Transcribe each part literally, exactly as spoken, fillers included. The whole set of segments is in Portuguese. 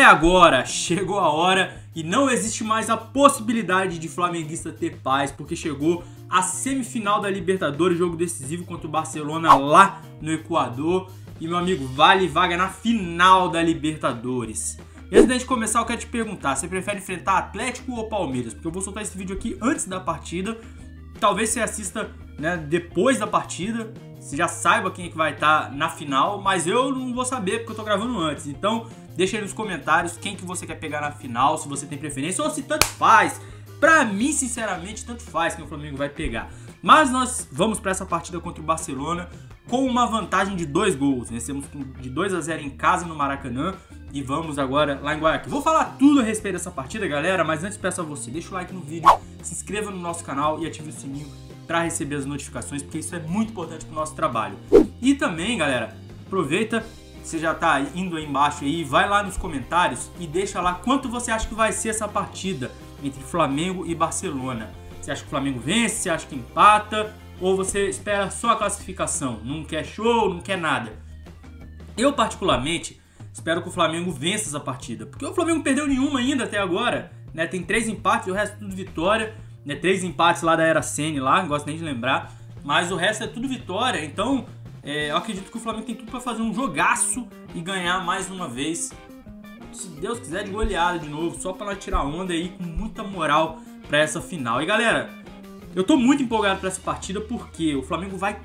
agora, chegou a hora e não existe mais a possibilidade de flamenguista ter paz, porque chegou a semifinal da Libertadores, jogo decisivo contra o Barcelona lá no Equador. E, meu amigo, vale vaga na final da Libertadores. E antes da gente começar, eu quero te perguntar, você prefere enfrentar Atlético ou Palmeiras? Porque eu vou soltar esse vídeo aqui antes da partida. Talvez você assista, né, depois da partida, você já saiba quem é que vai estar na final, mas eu não vou saber porque eu tô gravando antes. Então, deixa aí nos comentários quem que você quer pegar na final, se você tem preferência ou se tanto faz. Pra mim, sinceramente, tanto faz quem o Flamengo vai pegar. Mas nós vamos para essa partida contra o Barcelona com uma vantagem de dois gols. Vencemos de dois a zero em casa no Maracanã e vamos agora lá em Guayaquil. Vou falar tudo a respeito dessa partida, galera, mas antes peço a você, deixa o like no vídeo, se inscreva no nosso canal e ative o sininho para receber as notificações, porque isso é muito importante para o nosso trabalho. E também, galera, aproveita, você já tá indo aí embaixo aí, vai lá nos comentários e deixa lá quanto você acha que vai ser essa partida entre Flamengo e Barcelona. Você acha que o Flamengo vence, você acha que empata, ou você espera só a classificação, não quer show, não quer nada? Eu, particularmente, espero que o Flamengo vença essa partida, porque o Flamengo perdeu nenhuma ainda até agora, né? Tem três empates e o resto tudo vitória, né? Três empates lá da Era Ceni lá, não gosto nem de lembrar, mas o resto é tudo vitória. Então, é, eu acredito que o Flamengo tem tudo para fazer um jogaço e ganhar mais uma vez, se Deus quiser, de goleada de novo, só para tirar onda aí com muita moral para essa final. E galera, eu tô muito empolgado para essa partida porque o Flamengo vai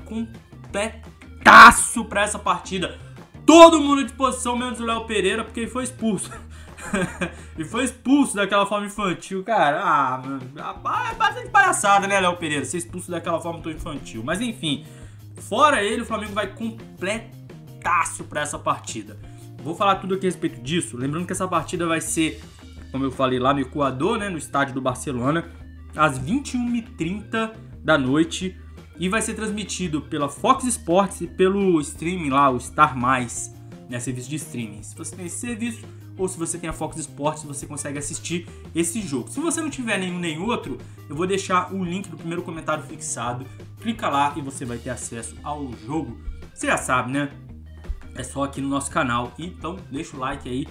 completaço para essa partida. Todo mundo à disposição, menos o Léo Pereira, porque ele foi expulso. Ele foi expulso daquela forma infantil, cara. Ah, mano, é bastante palhaçada, né, Léo Pereira? Ser expulso daquela forma tão infantil. Mas enfim, fora ele, o Flamengo vai completaço para essa partida. Vou falar tudo aqui a respeito disso. Lembrando que essa partida vai ser, como eu falei, lá no Equador, né, no estádio do Barcelona, às vinte e uma e trinta da noite. E vai ser transmitido pela Fox Sports e pelo streaming lá, o Star Mais, né, serviço de streaming. Se você tem esse serviço ou se você tem a Fox Sports, você consegue assistir esse jogo. Se você não tiver nenhum nem outro, eu vou deixar o link do primeiro comentário fixado. Clica lá e você vai ter acesso ao jogo. Você já sabe, né? É só aqui no nosso canal. Então deixa o like aí,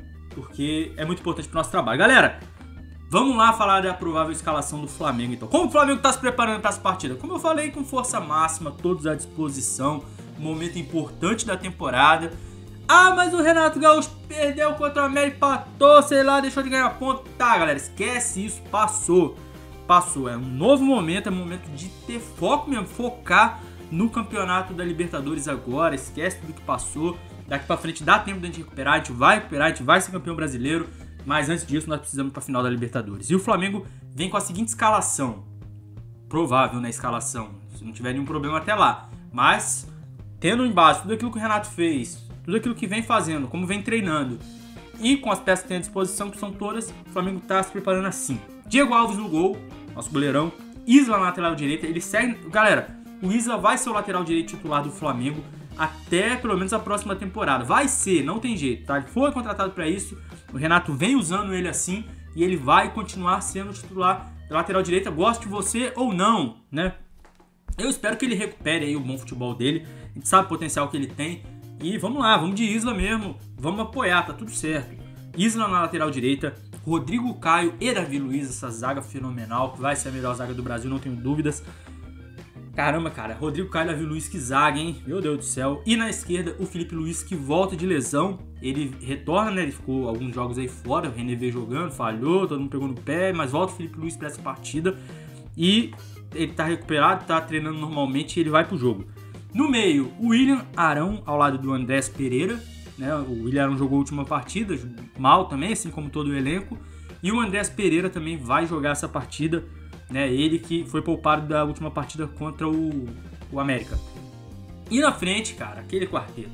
porque é muito importante para o nosso trabalho. Galera, vamos lá falar da provável escalação do Flamengo, então. Como o Flamengo está se preparando para essa partida? Como eu falei, com força máxima, todos à disposição. Um momento importante da temporada. Ah, mas o Renato Gaúcho perdeu contra o América, empatou, sei lá, deixou de ganhar ponto. Tá, galera, esquece isso, passou. Passou, é um novo momento, é um momento de ter foco mesmo, focar no campeonato da Libertadores agora. Esquece tudo que passou. Daqui pra frente dá tempo da gente recuperar, a gente vai recuperar, a gente vai ser campeão brasileiro. Mas antes disso, nós precisamos ir para a final da Libertadores. E o Flamengo vem com a seguinte escalação. Provável, né, escalação. Se não tiver nenhum problema até lá. Mas, tendo em base tudo aquilo que o Renato fez, tudo aquilo que vem fazendo, como vem treinando, e com as peças que tem à disposição, que são todas, o Flamengo está se preparando assim. Diego Alves no gol, nosso goleirão. Isla na lateral direita. Ele segue... Galera, o Isla vai ser o lateral direito titular do Flamengo até pelo menos a próxima temporada. Vai ser, não tem jeito, tá? Ele foi contratado para isso. O Renato vem usando ele assim e ele vai continuar sendo titular da lateral direita, goste você ou não, né? Eu espero que ele recupere aí o bom futebol dele. A gente sabe o potencial que ele tem. E vamos lá, vamos de Isla mesmo. Vamos apoiar, tá tudo certo. Isla na lateral direita, Rodrigo Caio e Davi Luiz, essa zaga fenomenal, que vai ser a melhor zaga do Brasil, não tenho dúvidas. Caramba, cara, Rodrigo Caio e Davi Luiz, que zaga, hein? Meu Deus do céu. E na esquerda, o Felipe Luiz, que volta de lesão. Ele retorna, né? Ele ficou alguns jogos aí fora. O René veio jogando, falhou, todo mundo pegou no pé. Mas volta o Felipe Luiz para essa partida. E ele tá recuperado, tá treinando normalmente e ele vai pro jogo. No meio, o William Arão, ao lado do Andrés Pereira, né? O William Arão jogou a última partida, mal também, assim como todo o elenco. E o Andrés Pereira também vai jogar essa partida, né, ele que foi poupado da última partida contra o, o América. E na frente, cara, aquele quarteto.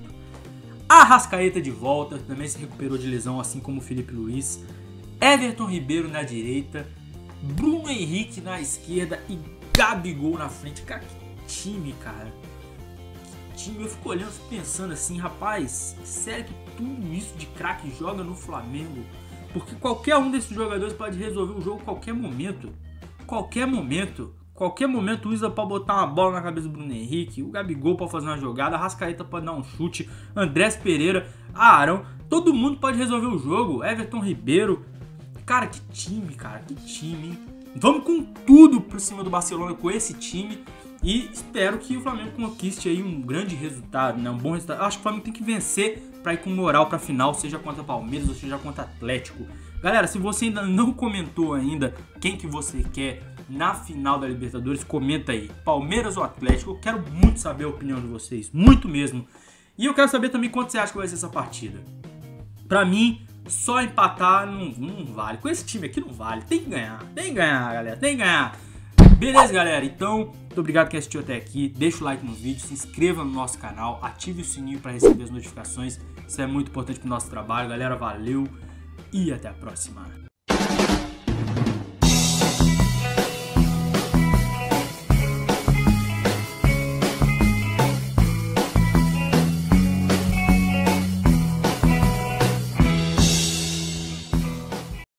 Arrascaeta de volta, também se recuperou de lesão, assim como o Felipe Luiz. Everton Ribeiro na direita. Bruno Henrique na esquerda e Gabigol na frente. Cara, que time, cara. Que time. Eu fico olhando, fico pensando assim, rapaz, sério que tudo isso de craque joga no Flamengo? Porque qualquer um desses jogadores pode resolver o jogo a qualquer momento. Qualquer momento, qualquer momento o Isla pode botar uma bola na cabeça do Bruno Henrique, o Gabigol pode fazer uma jogada, a Arrascaeta pode dar um chute, Andrés Pereira, Arão, Todo mundo pode resolver o jogo. Everton Ribeiro. Cara, que time, cara. Que time, hein? Vamos com tudo por cima do Barcelona com esse time. E espero que o Flamengo conquiste aí um grande resultado, né? Um bom resultado. Eu acho que o Flamengo tem que vencer pra ir com moral pra final, seja contra Palmeiras ou seja contra Atlético. Galera, se você ainda não comentou ainda quem que você quer na final da Libertadores, comenta aí. Palmeiras ou Atlético? Eu quero muito saber a opinião de vocês. Muito mesmo. E eu quero saber também quanto você acha que vai ser essa partida. Pra mim, só empatar não, não vale. Com esse time aqui não vale. Tem que ganhar. Tem que ganhar, galera. Tem que ganhar. Beleza, galera? Então, muito obrigado que assistiu até aqui. Deixa o like no vídeo, se inscreva no nosso canal, ative o sininho para receber as notificações. Isso é muito importante pro nosso trabalho, galera. Valeu e até a próxima.